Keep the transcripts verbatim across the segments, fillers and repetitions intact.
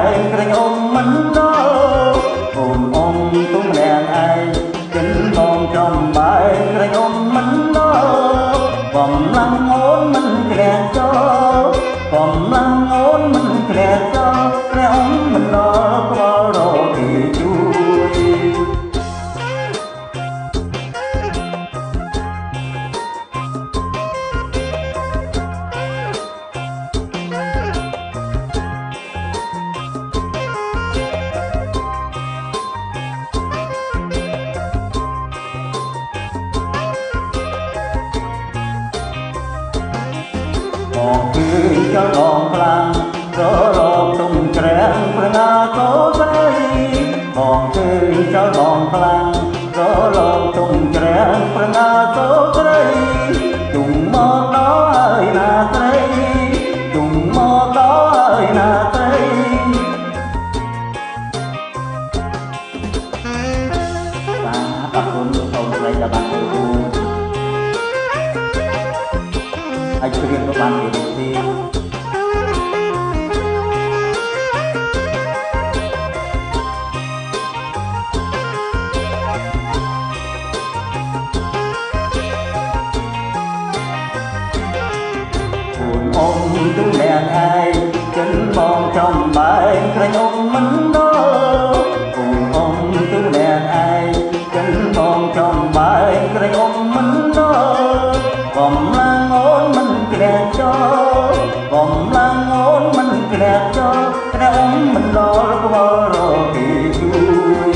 ក្រែងអ៊ំមិនដល់អូនអ៊ំទុំអ្នកឯងចិនបងចំបែកក្រែងអ៊ំមិនដល់បំឡងអូនមិនក្រាចោបំឡងអូនមិនក្រាចោក្រែងអ៊ំមិនដល់ក្បល់រកទីជួយបងគឺចលងខ្លាំងរលកទុំច្រាំងប្រងាកោស្រីបងគឺចលងខ្លាំងរលកទុំច្រាំងប្រងាកោស្រីទុំមកដល់ហើយណាស្រីទុំមកដល់ហើយណាស្រីបាទអរគុណលោកអូនស្រីដែលបានចូលរួមហើយព្រៀងក៏បាននិយាយទីអូនអ៊ំទូអ្នកឯងចិនបងចំបែកក្រែងអ៊ំមិនដល់អូនអ៊ំទូអ្នកឯងចិនបងចំបែកក្រែងអ៊ំមិនដល់បំឡាំងអូនមិនក្រាចោបំឡាំងអូនមិនក្រាចោក្រែងអ៊ំមិនដល់ក្បល់រកទីជួយ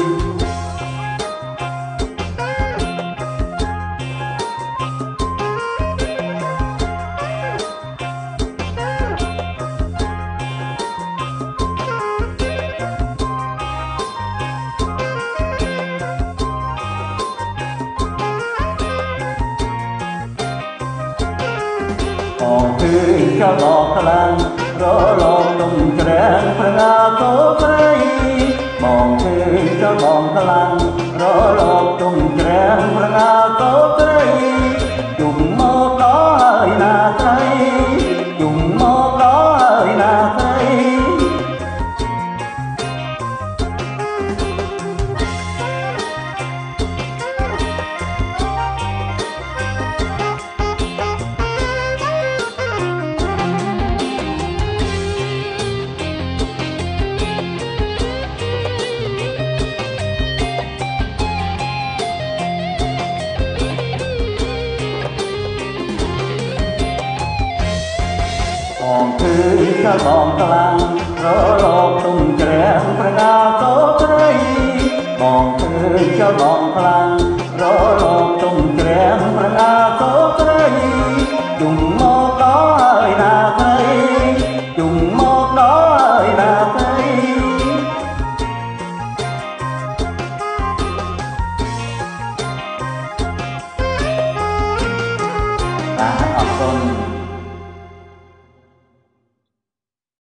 បងគឺចលងខ្លាំងរលកទុំច្រាំងប្រងាកោស្រីបងគឺចលងខ្លាំងរលកទុំច្រាំងប្រងាកោស្រីជុំមកដល់ហើយណាស្រីជុំមកដល់ហើយណាស្រីបងគឺចលងខ្លាំងរលកទុំច្រាំងប្រងាកោស្រីបងគឺចលងខ្លាំងរល